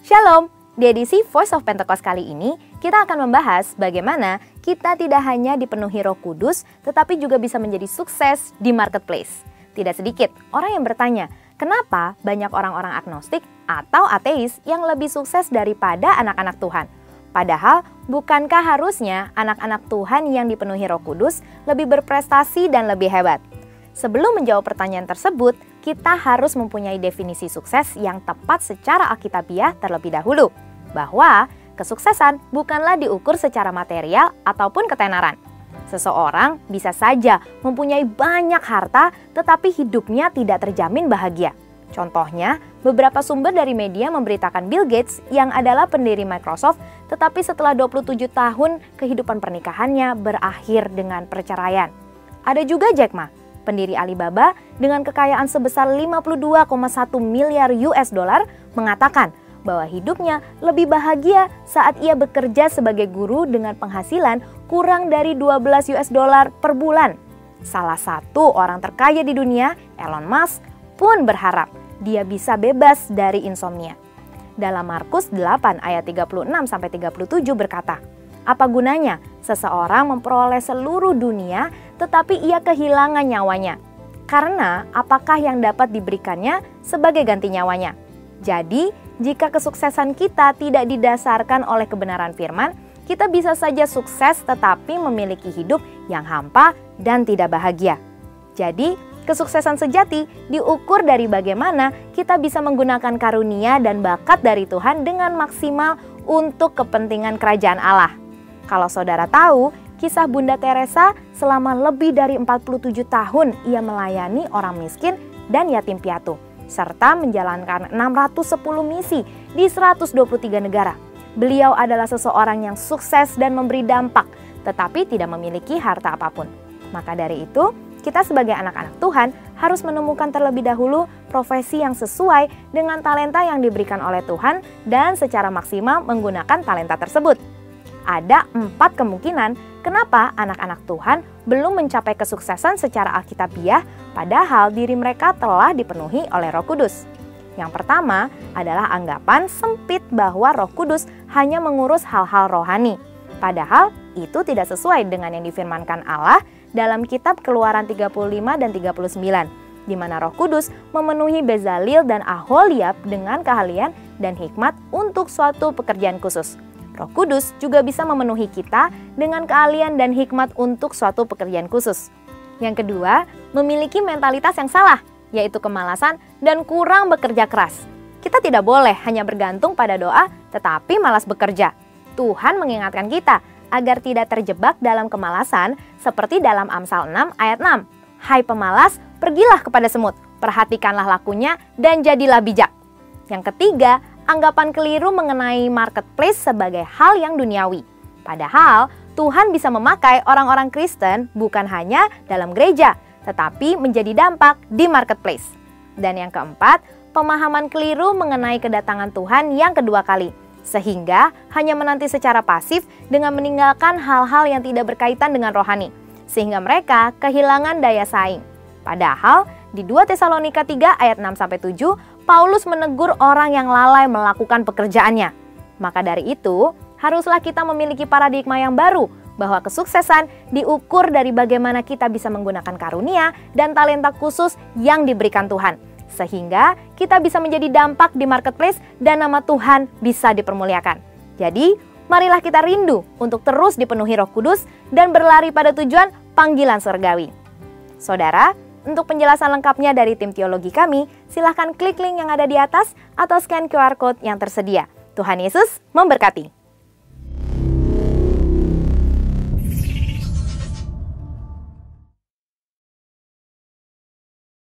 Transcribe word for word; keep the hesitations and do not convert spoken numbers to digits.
Shalom! Di edisi Voice of Pentecost kali ini, kita akan membahas bagaimana kita tidak hanya dipenuhi Roh Kudus, tetapi juga bisa menjadi sukses di marketplace. Tidak sedikit orang yang bertanya, kenapa banyak orang-orang agnostik atau ateis yang lebih sukses daripada anak-anak Tuhan? Padahal, bukankah harusnya anak-anak Tuhan yang dipenuhi Roh Kudus lebih berprestasi dan lebih hebat? Sebelum menjawab pertanyaan tersebut, kita harus mempunyai definisi sukses yang tepat secara alkitabiah terlebih dahulu. Bahwa kesuksesan bukanlah diukur secara material ataupun ketenaran. Seseorang bisa saja mempunyai banyak harta tetapi hidupnya tidak terjamin bahagia. Contohnya, beberapa sumber dari media memberitakan Bill Gates yang adalah pendiri Microsoft tetapi setelah dua puluh tujuh tahun kehidupan pernikahannya berakhir dengan perceraian. Ada juga Jack Ma, pendiri Alibaba dengan kekayaan sebesar lima puluh dua koma satu miliar U S dollar mengatakan bahwa hidupnya lebih bahagia saat ia bekerja sebagai guru dengan penghasilan kurang dari dua belas U S dollar per bulan. Salah satu orang terkaya di dunia, Elon Musk, pun berharap dia bisa bebas dari insomnia. Dalam Markus delapan ayat tiga puluh enam sampai tiga puluh tujuh berkata, "Apa gunanya seseorang memperoleh seluruh dunia tetapi ia kehilangan nyawanya? Karena apakah yang dapat diberikannya sebagai ganti nyawanya?" Jadi, jika kesuksesan kita tidak didasarkan oleh kebenaran firman, kita bisa saja sukses tetapi memiliki hidup yang hampa dan tidak bahagia. Jadi, kesuksesan sejati diukur dari bagaimana kita bisa menggunakan karunia dan bakat dari Tuhan dengan maksimal untuk kepentingan kerajaan Allah. Kalau saudara tahu, kisah Bunda Teresa selama lebih dari empat puluh tujuh tahun ia melayani orang miskin dan yatim piatu, serta menjalankan enam ratus sepuluh misi di seratus dua puluh tiga negara. Beliau adalah seseorang yang sukses dan memberi dampak, tetapi tidak memiliki harta apapun. Maka dari itu, kita sebagai anak-anak Tuhan harus menemukan terlebih dahulu profesi yang sesuai dengan talenta yang diberikan oleh Tuhan dan secara maksimal menggunakan talenta tersebut. Ada empat kemungkinan kenapa anak-anak Tuhan belum mencapai kesuksesan secara alkitabiah padahal diri mereka telah dipenuhi oleh Roh Kudus. Yang pertama adalah anggapan sempit bahwa Roh Kudus hanya mengurus hal-hal rohani. Padahal itu tidak sesuai dengan yang difirmankan Allah dalam kitab Keluaran tiga puluh lima dan tiga puluh sembilan, di mana Roh Kudus memenuhi Bezalil dan Aholiab dengan keahlian dan hikmat untuk suatu pekerjaan khusus. Roh Kudus juga bisa memenuhi kita dengan keahlian dan hikmat untuk suatu pekerjaan khusus. Yang kedua, memiliki mentalitas yang salah, yaitu kemalasan dan kurang bekerja keras. Kita tidak boleh hanya bergantung pada doa, tetapi malas bekerja. Tuhan mengingatkan kita agar tidak terjebak dalam kemalasan seperti dalam Amsal enam ayat enam. Hai pemalas, pergilah kepada semut, perhatikanlah lakunya dan jadilah bijak. Yang ketiga, anggapan keliru mengenai marketplace sebagai hal yang duniawi. Padahal, Tuhan bisa memakai orang-orang Kristen bukan hanya dalam gereja, tetapi menjadi dampak di marketplace. Dan yang keempat, pemahaman keliru mengenai kedatangan Tuhan yang kedua kali, sehingga hanya menanti secara pasif dengan meninggalkan hal-hal yang tidak berkaitan dengan rohani, sehingga mereka kehilangan daya saing. Padahal, di dua Tesalonika tiga ayat enam sampai tujuh, Paulus menegur orang yang lalai melakukan pekerjaannya. Maka dari itu, haruslah kita memiliki paradigma yang baru bahwa kesuksesan diukur dari bagaimana kita bisa menggunakan karunia dan talenta khusus yang diberikan Tuhan. Sehingga kita bisa menjadi dampak di marketplace dan nama Tuhan bisa dipermuliakan. Jadi, marilah kita rindu untuk terus dipenuhi Roh Kudus dan berlari pada tujuan panggilan surgawi. Saudara, untuk penjelasan lengkapnya dari tim teologi kami, silahkan klik link yang ada di atas atau scan Q R Code yang tersedia. Tuhan Yesus memberkati.